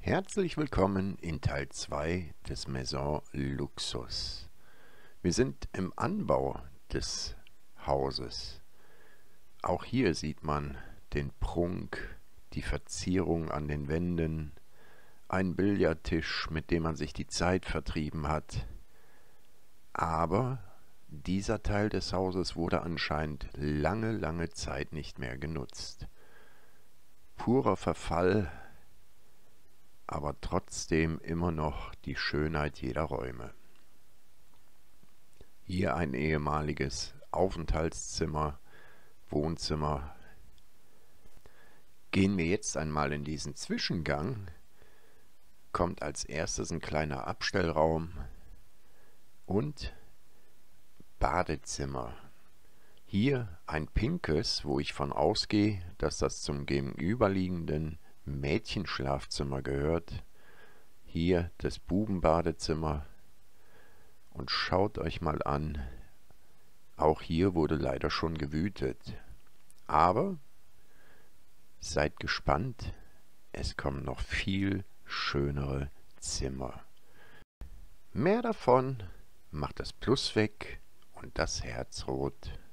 Herzlich willkommen in Teil 2 des Maison Luxus. Wir sind im Anbau des Hauses. Auch hier sieht man den Prunk, die Verzierung an den Wänden, einen Billardtisch, mit dem man sich die Zeit vertrieben hat. Aber dieser Teil des Hauses wurde anscheinend lange Zeit nicht mehr genutzt. Purer Verfall, aber trotzdem immer noch die Schönheit jeder Räume. Hier ein ehemaliges Aufenthaltszimmer, Wohnzimmer. Gehen wir jetzt einmal in diesen Zwischengang, kommt als erstes ein kleiner Abstellraum und Badezimmer. Hier ein pinkes, wo ich von ausgehe, dass das zum gegenüberliegenden Mädchenschlafzimmer gehört. Hier das Bubenbadezimmer. Und schaut euch mal an, auch hier wurde leider schon gewütet. Aber seid gespannt, es kommen noch viel schönere Zimmer. Mehr davon, macht das Plus weg und das Herz rot.